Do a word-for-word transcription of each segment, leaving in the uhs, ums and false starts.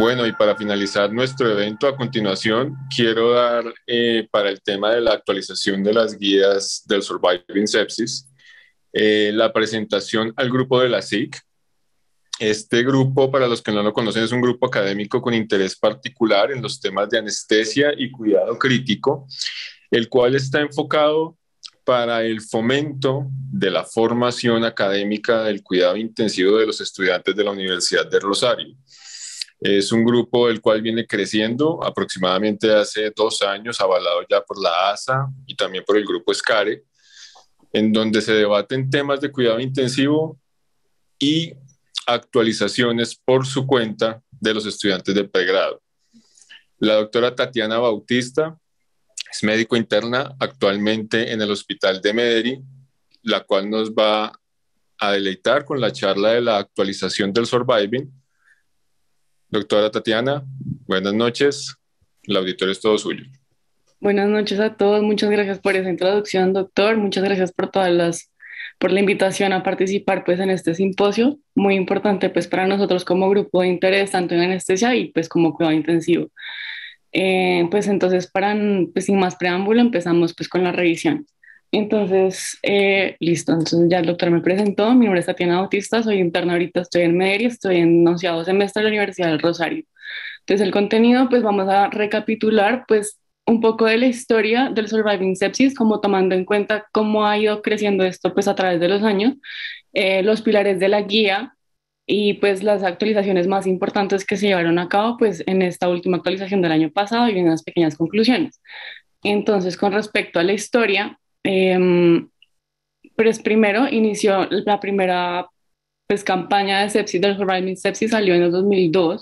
Bueno, y para finalizar nuestro evento, a continuación, quiero dar eh, para el tema de la actualización de las guías del Surviving Sepsis, eh, la presentación al grupo de la S I C. Este grupo, para los que no lo conocen, es un grupo académico con interés particular en los temas de anestesia y cuidado crítico, el cual está enfocado para el fomento de la formación académica del cuidado intensivo de los estudiantes de la Universidad de Rosario. Es un grupo el cual viene creciendo aproximadamente hace dos años, avalado ya por la A S A y también por el grupo SCARE, en donde se debaten temas de cuidado intensivo y actualizaciones por su cuenta de los estudiantes de pregrado. La doctora Tatiana Bautista es médico interna actualmente en el Hospital de Medellín, la cual nos va a deleitar con la charla de la actualización del Surviving. Doctora Tatiana, buenas noches. El auditorio es todo suyo. Buenas noches a todos. Muchas gracias por esa introducción, doctor. Muchas gracias por todas las, por la invitación a participar pues en este simposio, muy importante pues para nosotros como grupo de interés, tanto en anestesia y pues como cuidado intensivo. Eh, pues entonces, para, pues sin más preámbulo, empezamos pues con la revisión. Entonces, eh, listo, entonces ya el doctor me presentó, mi nombre es Tatiana Bautista, soy interna ahorita, estoy en Medellín, estoy en onceavo semestre de la Universidad del Rosario. Entonces, el contenido, pues vamos a recapitular pues un poco de la historia del Surviving Sepsis, como tomando en cuenta cómo ha ido creciendo esto pues a través de los años, eh, los pilares de la guía, y pues las actualizaciones más importantes que se llevaron a cabo pues en esta última actualización del año pasado y unas pequeñas conclusiones. Entonces, con respecto a la historia, eh, pues primero inició la primera pues campaña de sepsis del Surviving Sepsis, salió en el dos mil dos,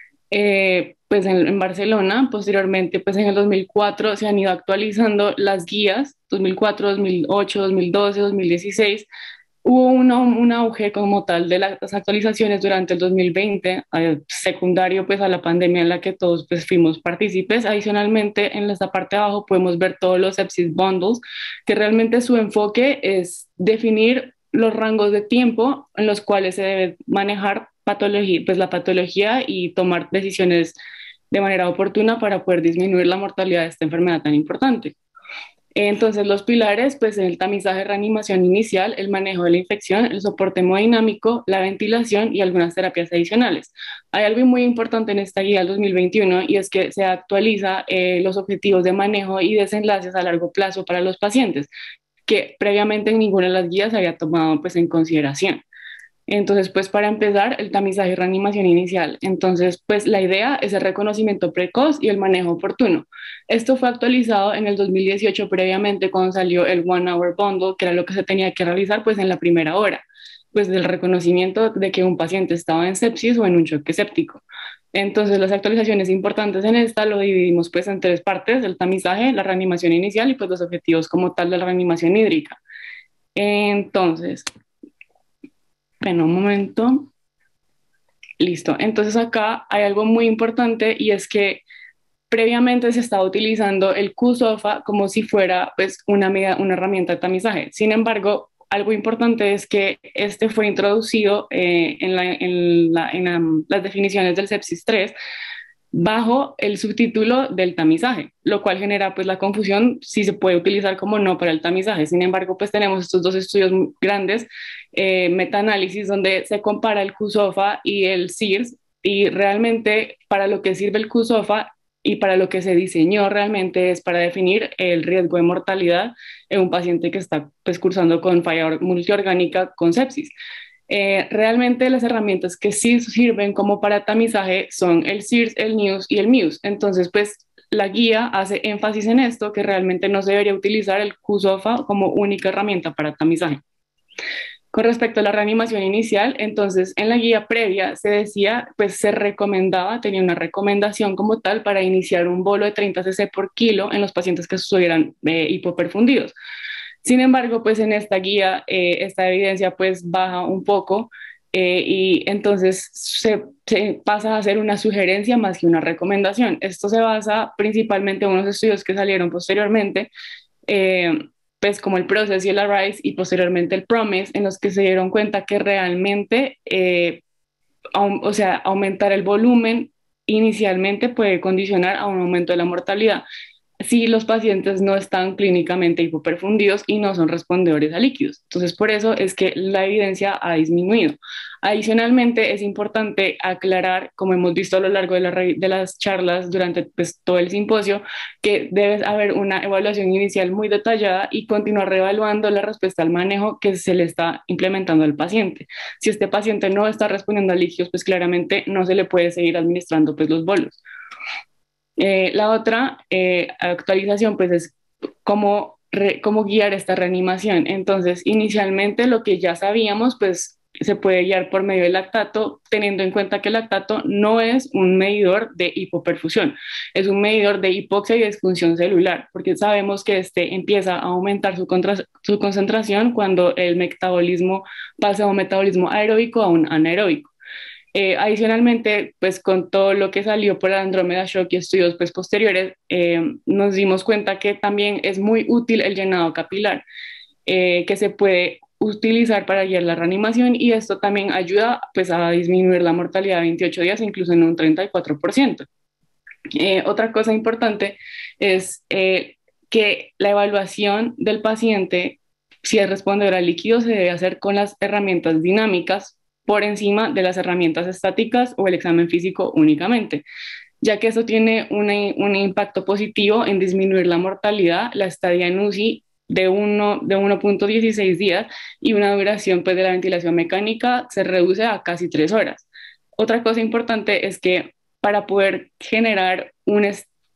eh, pues en, en Barcelona. Posteriormente pues en el dos mil cuatro se han ido actualizando las guías, dos mil cuatro, dos mil ocho, dos mil doce, dos mil dieciséis. Hubo uno, un auge como tal de las actualizaciones durante el dos mil veinte, eh, secundario pues a la pandemia en la que todos pues fuimos partícipes. Adicionalmente, en esta parte de abajo podemos ver todos los sepsis bundles, que realmente su enfoque es definir los rangos de tiempo en los cuales se debe manejar patología, pues la patología, y tomar decisiones de manera oportuna para poder disminuir la mortalidad de esta enfermedad tan importante. Entonces, los pilares, pues el tamizaje, reanimación inicial, el manejo de la infección, el soporte hemodinámico, la ventilación y algunas terapias adicionales. Hay algo muy importante en esta guía del dos mil veintiuno, y es que se actualiza eh, los objetivos de manejo y desenlaces a largo plazo para los pacientes, que previamente en ninguna de las guías se había tomado pues en consideración. Entonces, pues para empezar, el tamizaje y reanimación inicial. Entonces, pues la idea es el reconocimiento precoz y el manejo oportuno. Esto fue actualizado en el dos mil dieciocho, previamente cuando salió el One Hour Bundle, que era lo que se tenía que realizar pues en la primera hora, pues del reconocimiento de que un paciente estaba en sepsis o en un choque séptico. Entonces, las actualizaciones importantes en esta lo dividimos pues en tres partes: el tamizaje, la reanimación inicial y pues los objetivos como tal de la reanimación hídrica. Entonces, bueno, un momento. Listo. Entonces acá hay algo muy importante, y es que previamente se estaba utilizando el Q SOFA como si fuera pues una, medida, una herramienta de tamizaje. Sin embargo, algo importante es que este fue introducido eh, en, la, en, la, en la, las definiciones del sepsis tres bajo el subtítulo del tamizaje, lo cual genera pues la confusión si se puede utilizar como no para el tamizaje. Sin embargo, pues tenemos estos dos estudios grandes, eh, metaanálisis, donde se compara el Q SOFA y el S I R S, y realmente para lo que sirve el Q SOFA y para lo que se diseñó realmente es para definir el riesgo de mortalidad en un paciente que está pues cursando con falla multiorgánica con sepsis. Eh, realmente las herramientas que sí sirven como para tamizaje son el S I R S, el N I U S y el M I U S. Entonces, pues la guía hace énfasis en esto, que realmente no se debería utilizar el Q SOFA como única herramienta para tamizaje. Con respecto a la reanimación inicial, entonces en la guía previa se decía, pues se recomendaba, tenía una recomendación como tal para iniciar un bolo de treinta cc por kilo en los pacientes que estuvieran eh, hipoperfundidos. Sin embargo, pues en esta guía eh, esta evidencia pues baja un poco, eh, y entonces se, se pasa a ser una sugerencia más que una recomendación. Esto se basa principalmente en unos estudios que salieron posteriormente, eh, pues como el PROCESS y el ARISE, y posteriormente el PROMISE, en los que se dieron cuenta que realmente, eh, o sea, aumentar el volumen inicialmente puede condicionar a un aumento de la mortalidad si los pacientes no están clínicamente hipoperfundidos y no son respondedores a líquidos. Entonces, por eso es que la evidencia ha disminuido. Adicionalmente, es importante aclarar, como hemos visto a lo largo de, la, de las charlas durante pues, todo el simposio, que debe haber una evaluación inicial muy detallada y continuar reevaluando la respuesta al manejo que se le está implementando al paciente. Si este paciente no está respondiendo a líquidos, pues claramente no se le puede seguir administrando pues, los bolos. Eh, la otra eh, actualización pues es cómo, re, cómo guiar esta reanimación. Entonces, inicialmente lo que ya sabíamos pues se puede guiar por medio del lactato, teniendo en cuenta que el lactato no es un medidor de hipoperfusión, es un medidor de hipoxia y disfunción celular, porque sabemos que este empieza a aumentar su, contra, su concentración cuando el metabolismo pasa de un metabolismo aeróbico a un anaeróbico. Eh, adicionalmente, pues con todo lo que salió por el Andrómeda Shock y estudios pues, posteriores, eh, nos dimos cuenta que también es muy útil el llenado capilar, eh, que se puede utilizar para guiar la reanimación y esto también ayuda pues, a disminuir la mortalidad de veintiocho días, incluso en un treinta y cuatro por ciento. Eh, otra cosa importante es eh, que la evaluación del paciente, si es respondedor al líquido, se debe hacer con las herramientas dinámicas por encima de las herramientas estáticas o el examen físico únicamente, ya que eso tiene una, un impacto positivo en disminuir la mortalidad, la estadía en U C I de, uno, de uno punto dieciséis días y una duración pues, de la ventilación mecánica se reduce a casi tres horas. Otra cosa importante es que para poder generar un,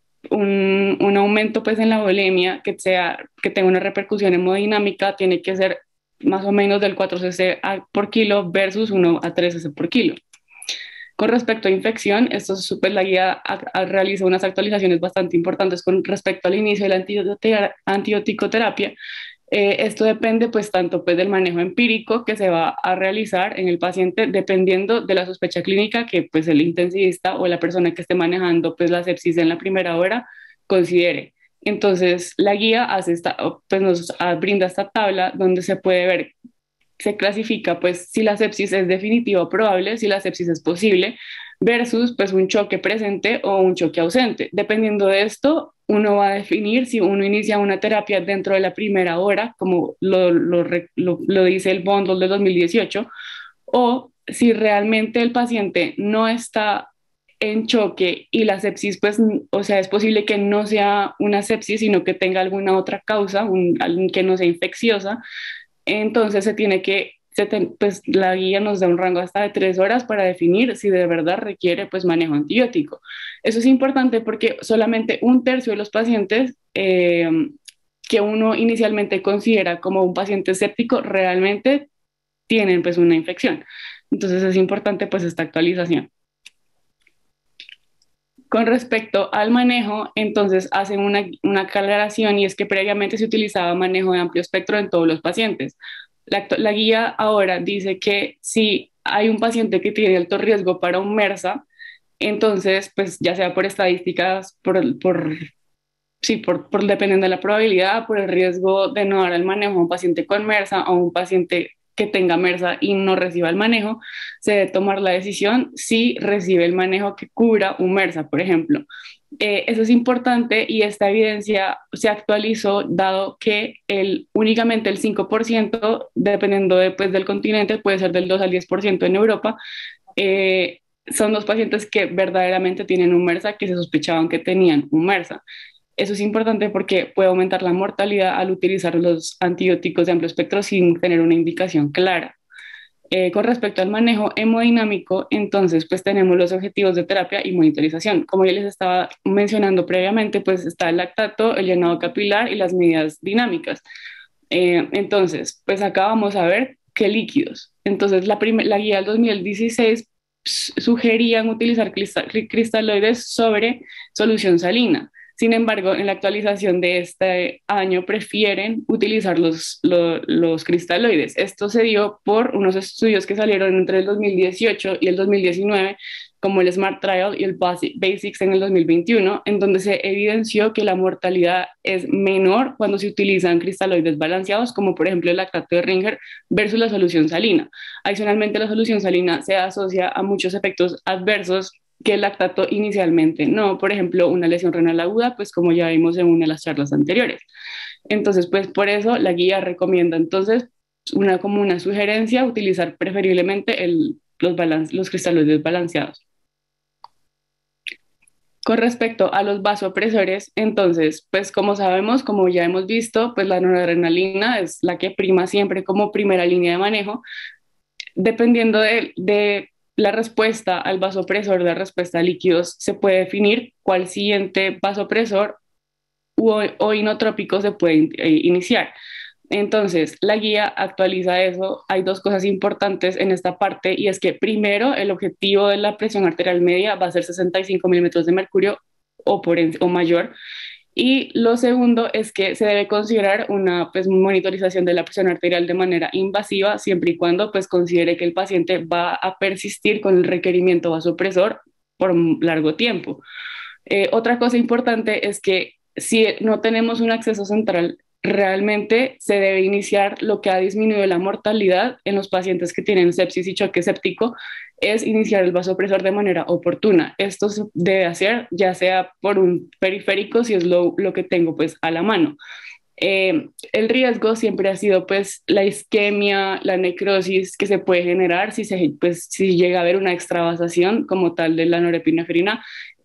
un, un aumento pues, en la volemia que, sea, que tenga una repercusión hemodinámica, tiene que ser más o menos del cuatro cc por kilo versus uno a tres cc por kilo. Con respecto a infección, esto es súper la guía a, a realiza unas actualizaciones bastante importantes con respecto al inicio de la antibioticoterapia. Eh, esto depende pues tanto pues del manejo empírico que se va a realizar en el paciente dependiendo de la sospecha clínica que pues el intensivista o la persona que esté manejando pues la sepsis en la primera hora considere. Entonces la guía hace esta, pues nos brinda esta tabla donde se puede ver, se clasifica pues si la sepsis es definitiva o probable, si la sepsis es posible, versus pues un choque presente o un choque ausente. Dependiendo de esto, uno va a definir si uno inicia una terapia dentro de la primera hora, como lo, lo, lo, lo dice el bundle de dos mil dieciocho, o si realmente el paciente no está en choque y la sepsis, pues, o sea, es posible que no sea una sepsis, sino que tenga alguna otra causa, un, que no sea infecciosa, entonces se tiene que, se ten, pues la guía nos da un rango hasta de tres horas para definir si de verdad requiere pues manejo antibiótico. Eso es importante porque solamente un tercio de los pacientes eh, que uno inicialmente considera como un paciente séptico realmente tienen pues una infección. Entonces es importante pues esta actualización. Con respecto al manejo, entonces hacen una, una aclaración y es que previamente se utilizaba manejo de amplio espectro en todos los pacientes. La, la guía ahora dice que si hay un paciente que tiene alto riesgo para un MERSA, entonces, pues ya sea por estadísticas, por, por, sí, por, por dependiendo de la probabilidad, por el riesgo de no dar el manejo a un paciente con MERSA o un paciente que tenga MERSA y no reciba el manejo, se debe tomar la decisión si recibe el manejo que cubra un MERSA, por ejemplo. Eh, eso es importante y esta evidencia se actualizó dado que el, únicamente el cinco por ciento, dependiendo de, pues, del continente, puede ser del dos al diez por ciento en Europa, eh, son los pacientes que verdaderamente tienen un MERSA que se sospechaban que tenían un MERSA. Eso es importante porque puede aumentar la mortalidad al utilizar los antibióticos de amplio espectro sin tener una indicación clara. Eh, con respecto al manejo hemodinámico, entonces pues tenemos los objetivos de terapia y monitorización. Como ya les estaba mencionando previamente, pues está el lactato, el llenado capilar y las medidas dinámicas. Eh, entonces, pues acá vamos a ver qué líquidos. Entonces, la, la guía del dos mil dieciséis sugerían utilizar cristaloides sobre solución salina. Sin embargo, en la actualización de este año prefieren utilizar los, los, los cristaloides. Esto se dio por unos estudios que salieron entre el dos mil dieciocho y el dos mil diecinueve, como el SMART Trial y el Basics en el dos mil veintiuno, en donde se evidenció que la mortalidad es menor cuando se utilizan cristaloides balanceados, como por ejemplo el lactato de Ringer versus la solución salina. Adicionalmente, la solución salina se asocia a muchos efectos adversos que el lactato inicialmente no. Por ejemplo, una lesión renal aguda, pues como ya vimos en una de las charlas anteriores. Entonces, pues por eso la guía recomienda entonces una como una sugerencia utilizar preferiblemente el, los, balance, los cristales balanceados. Con respecto a los vasopresores, entonces, pues como sabemos, como ya hemos visto, pues la noradrenalina es la que prima siempre como primera línea de manejo. Dependiendo de, de la respuesta al vasopresor, la respuesta a líquidos, se puede definir cuál siguiente vasopresor o, o inotrópico se puede in, eh, iniciar. Entonces, la guía actualiza eso. Hay dos cosas importantes en esta parte y es que primero, el objetivo de la presión arterial media va a ser sesenta y cinco milímetros de mercurio o, por en, o mayor. Y lo segundo es que se debe considerar una pues, monitorización de la presión arterial de manera invasiva, siempre y cuando pues, considere que el paciente va a persistir con el requerimiento vasopresor por un largo tiempo. Eh, otra cosa importante es que si no tenemos un acceso central, realmente se debe iniciar lo que ha disminuido la mortalidad en los pacientes que tienen sepsis y choque séptico, es iniciar el vasopresor de manera oportuna. Esto se debe hacer ya sea por un periférico, si es lo, lo que tengo pues a la mano. Eh, el riesgo siempre ha sido pues la isquemia, la necrosis que se puede generar si, se, pues, si llega a haber una extravasación como tal de la norepinefrina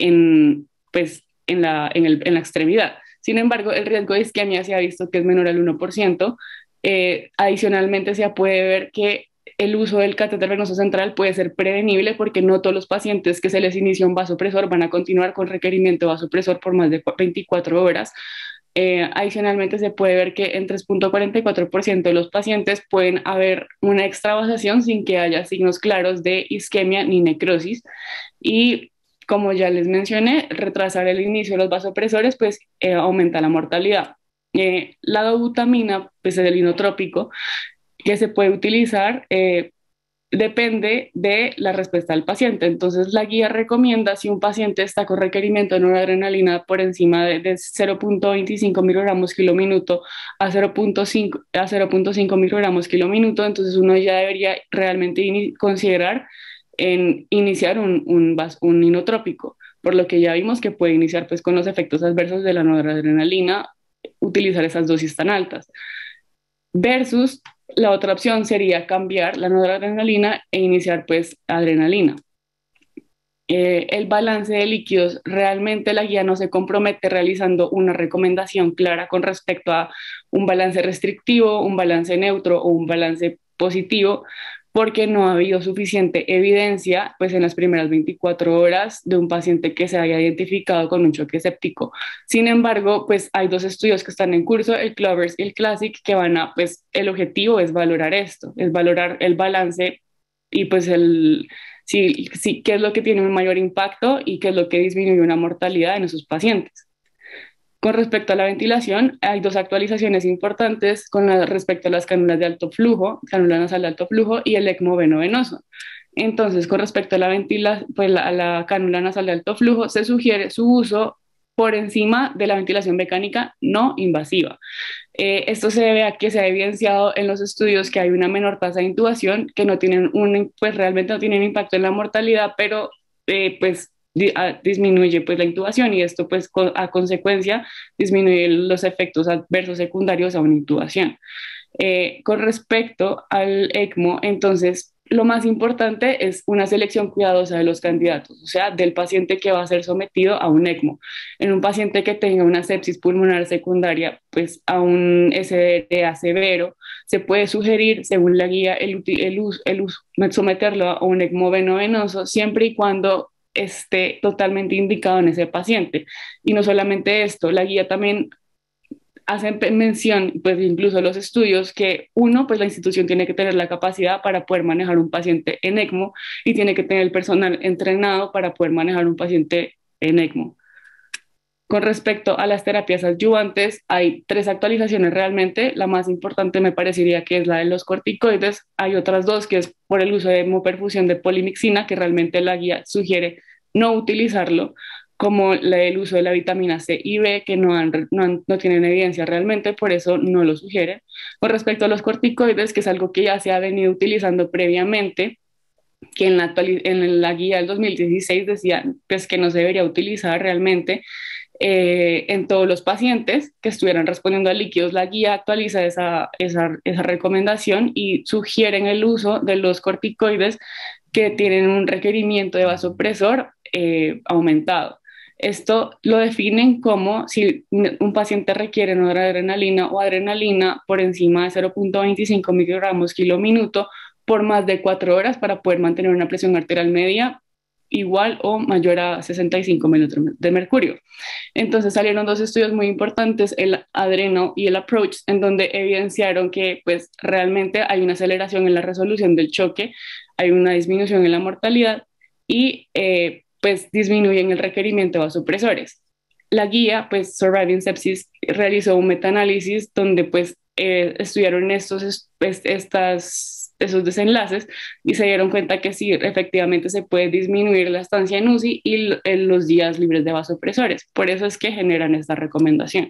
en, pues, en, la, en, el, en la extremidad. Sin embargo, el riesgo de isquemia se ha visto que es menor al uno por ciento. Eh, adicionalmente, se puede ver que el uso del catéter venoso central puede ser prevenible porque no todos los pacientes que se les inicia un vasopresor van a continuar con requerimiento de vasopresor por más de veinticuatro horas. Eh, adicionalmente, se puede ver que en tres punto cuarenta y cuatro por ciento de los pacientes pueden haber una extravasación sin que haya signos claros de isquemia ni necrosis. Y como ya les mencioné, retrasar el inicio de los vasopresores pues eh, aumenta la mortalidad. Eh, la dobutamina, pues es el inotrópico que se puede utilizar, eh, depende de la respuesta del paciente. Entonces, la guía recomienda si un paciente está con requerimiento de noradrenalina por encima de, de cero punto veinticinco microgramos kilo minuto a cero punto cinco, a cero punto cinco microgramos kilo minuto, entonces uno ya debería realmente considerar en iniciar un, un, un inotrópico, por lo que ya vimos que puede iniciar pues con los efectos adversos de la noradrenalina, utilizar esas dosis tan altas. Versus la otra opción sería cambiar la noradrenalina e iniciar pues adrenalina. Eh, el balance de líquidos, realmente la guía no se compromete realizando una recomendación clara con respecto a un balance restrictivo, un balance neutro o un balance positivo, porque no ha habido suficiente evidencia pues en las primeras veinticuatro horas de un paciente que se haya identificado con un choque séptico. Sin embargo, pues hay dos estudios que están en curso, el Clovers y el Classic, que van a, pues el objetivo es valorar esto, es valorar el balance y pues el, sí, sí, qué es lo que tiene un mayor impacto y qué es lo que disminuye una mortalidad en esos pacientes. Con respecto a la ventilación, hay dos actualizaciones importantes con la, respecto a las cánulas de alto flujo, cánula nasal de alto flujo y el ECMO veno-venoso. Entonces, con respecto a la, ventila, pues, la, a la cánula nasal de alto flujo, se sugiere su uso por encima de la ventilación mecánica no invasiva. Eh, esto se debe a que se ha evidenciado en los estudios que hay una menor tasa de intubación, que no tienen un, pues realmente no tienen impacto en la mortalidad, pero eh, pues disminuye pues la intubación y esto pues a consecuencia disminuye los efectos adversos secundarios a una intubación. Eh, con respecto al ECMO, entonces lo más importante es una selección cuidadosa de los candidatos, o sea, del paciente que va a ser sometido a un ECMO. En un paciente que tenga una sepsis pulmonar secundaria, pues a un S D R A severo, se puede sugerir, según la guía, el, el, uso, el uso, someterlo a un ECMO veno-venoso siempre y cuando esté totalmente indicado en ese paciente. Y no solamente esto, la guía también hace mención, pues incluso los estudios, que uno, pues la institución tiene que tener la capacidad para poder manejar un paciente en ECMO y tiene que tener el personal entrenado para poder manejar un paciente en ECMO. Con respecto a las terapias adyuvantes, hay tres actualizaciones realmente. La más importante me parecería que es la de los corticoides. Hay otras dos, que es por el uso de hemoperfusión de polimixina, que realmente la guía sugiere no utilizarlo, como el uso de la vitamina C y B, que no, han, no, han, no tienen evidencia realmente, por eso no lo sugieren. Con respecto a los corticoides, que es algo que ya se ha venido utilizando previamente, que en la, en la guía del dos mil dieciséis decía pues, que no se debería utilizar realmente eh, en todos los pacientes que estuvieran respondiendo a líquidos. La guía actualiza esa, esa, esa recomendación y sugieren el uso de los corticoides que tienen un requerimiento de vasopresor eh, aumentado. Esto lo definen como si un paciente requiere noradrenalina o adrenalina por encima de cero punto veinticinco microgramos kilo minuto por más de cuatro horas para poder mantener una presión arterial media igual o mayor a sesenta y cinco mililitros de mercurio. Entonces salieron dos estudios muy importantes, el ADRENO y el APPROACH, en donde evidenciaron que pues realmente hay una aceleración en la resolución del choque, hay una disminución en la mortalidad y eh, pues disminuyen el requerimiento de vasopresores. La guía, pues Surviving Sepsis, realizó un metaanálisis donde pues eh, estudiaron estos, pues, estas, esos desenlaces y se dieron cuenta que sí, efectivamente se puede disminuir la estancia en U C I y en los días libres de vasopresores. Por eso es que generan esta recomendación.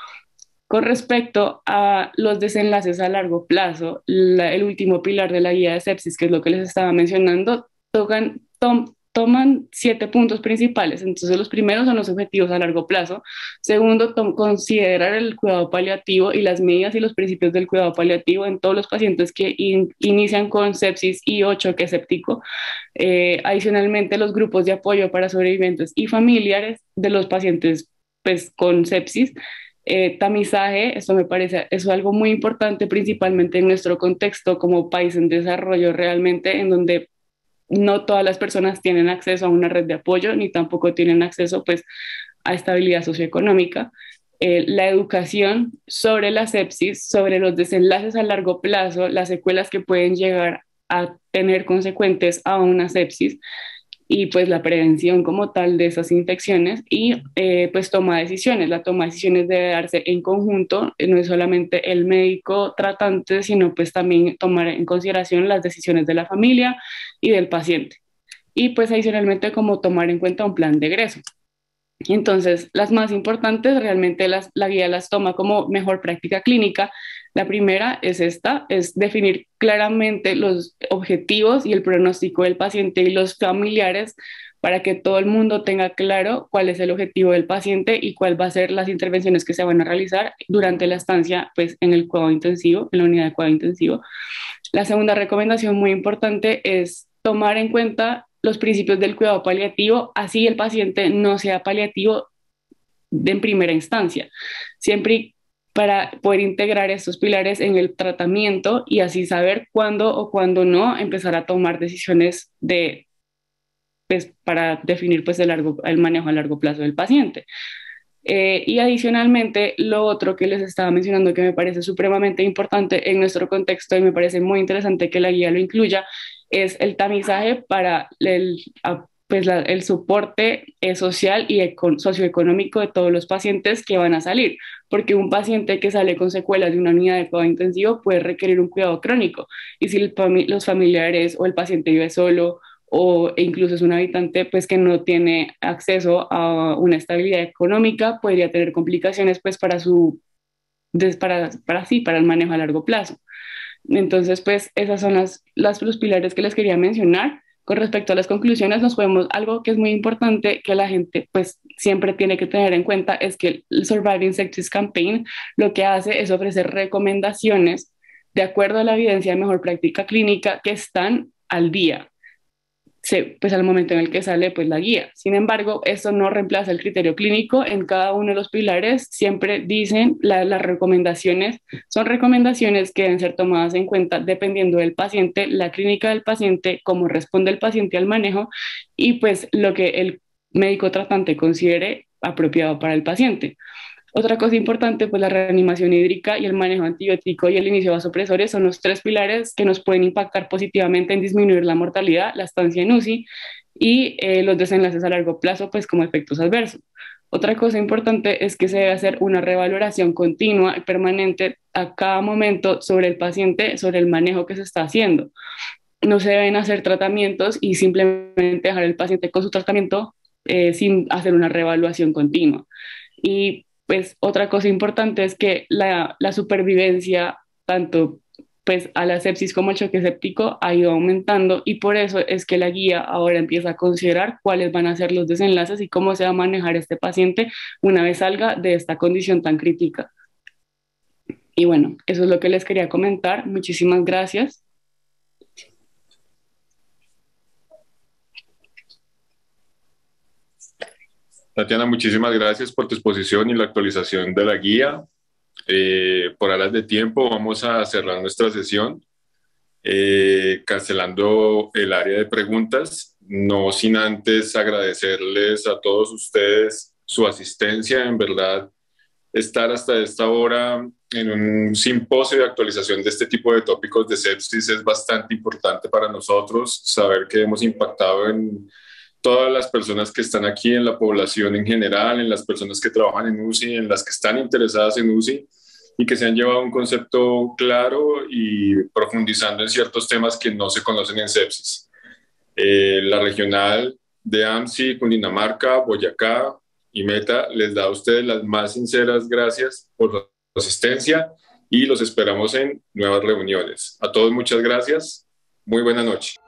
Con respecto a los desenlaces a largo plazo, la, el último pilar de la guía de sepsis, que es lo que les estaba mencionando, tocan, tom, toman siete puntos principales. Entonces, los primeros son los objetivos a largo plazo. Segundo, considerar el cuidado paliativo y las medidas y los principios del cuidado paliativo en todos los pacientes que in, inician con sepsis y o choque séptico. Eh, adicionalmente, los grupos de apoyo para sobrevivientes y familiares de los pacientes pues, con sepsis. Eh, tamizaje, esto me parece, eso es algo muy importante, principalmente en nuestro contexto como país en desarrollo realmente, en donde no todas las personas tienen acceso a una red de apoyo, ni tampoco tienen acceso pues, a estabilidad socioeconómica. Eh, la educación sobre la sepsis, sobre los desenlaces a largo plazo, las secuelas que pueden llegar a tener consecuentes a una sepsis, y pues la prevención como tal de esas infecciones y eh, pues toma de decisiones. La toma de decisiones debe darse en conjunto, no es solamente el médico tratante, sino pues también tomar en consideración las decisiones de la familia y del paciente. Y pues adicionalmente como tomar en cuenta un plan de egreso. Entonces, las más importantes realmente las, la guía las toma como mejor práctica clínica. La primera es esta, es definir claramente los objetivos y el pronóstico del paciente y los familiares para que todo el mundo tenga claro cuál es el objetivo del paciente y cuál va a ser las intervenciones que se van a realizar durante la estancia pues, en el cuidado intensivo, en la unidad de cuidado intensivo. La segunda recomendación muy importante es tomar en cuenta los principios del cuidado paliativo, así el paciente no sea paliativo de en primera instancia, siempre para poder integrar estos pilares en el tratamiento y así saber cuándo o cuándo no empezar a tomar decisiones de, pues, para definir pues, el, largo, el manejo a largo plazo del paciente. Eh, y adicionalmente, lo otro que les estaba mencionando que me parece supremamente importante en nuestro contexto y me parece muy interesante que la guía lo incluya, es el tamizaje para el, pues la, el soporte eh, social y socioeconómico de todos los pacientes que van a salir, porque un paciente que sale con secuelas de una unidad de cuidado intensivo puede requerir un cuidado crónico y si el, los familiares o el paciente vive solo o incluso es un habitante pues que no tiene acceso a una estabilidad económica, podría tener complicaciones pues para su, para, para sí, para el manejo a largo plazo. Entonces pues esas son las, las, los pilares que les quería mencionar. Con respecto a las conclusiones, nos podemos, algo que es muy importante que la gente pues siempre tiene que tener en cuenta es que el Surviving Sepsis Campaign lo que hace es ofrecer recomendaciones de acuerdo a la evidencia de mejor práctica clínica que están al día. Se, pues al momento en el que sale pues la guía. Sin embargo, esto no reemplaza el criterio clínico. En cada uno de los pilares siempre dicen la, las recomendaciones, son recomendaciones que deben ser tomadas en cuenta dependiendo del paciente, la clínica del paciente, cómo responde el paciente al manejo y pues lo que el médico tratante considere apropiado para el paciente. Otra cosa importante, pues la reanimación hídrica y el manejo antibiótico y el inicio de vasopresores son los tres pilares que nos pueden impactar positivamente en disminuir la mortalidad, la estancia en U C I y eh, los desenlaces a largo plazo, pues como efectos adversos. Otra cosa importante es que se debe hacer una revaloración continua y permanente a cada momento sobre el paciente, sobre el manejo que se está haciendo. No se deben hacer tratamientos y simplemente dejar al paciente con su tratamiento eh, sin hacer una reevaluación continua. Y pues otra cosa importante es que la, la supervivencia, tanto pues a la sepsis como el choque séptico ha ido aumentando y por eso es que la guía ahora empieza a considerar cuáles van a ser los desenlaces y cómo se va a manejar este paciente una vez salga de esta condición tan crítica. Y bueno, eso es lo que les quería comentar. Muchísimas gracias. Tatiana, muchísimas gracias por tu exposición y la actualización de la guía. Eh, por aras de tiempo, vamos a cerrar nuestra sesión, eh, cancelando el área de preguntas, no sin antes agradecerles a todos ustedes su asistencia. En verdad, estar hasta esta hora en un simposio de actualización de este tipo de tópicos de sepsis es bastante importante para nosotros, saber que hemos impactado en todas las personas que están aquí, en la población en general, en las personas que trabajan en U C I, en las que están interesadas en U C I y que se han llevado un concepto claro y profundizando en ciertos temas que no se conocen en sepsis. Eh, la regional de A M S I, Cundinamarca, Boyacá y Meta les da a ustedes las más sinceras gracias por su asistencia y los esperamos en nuevas reuniones. A todos muchas gracias. Muy buena noche.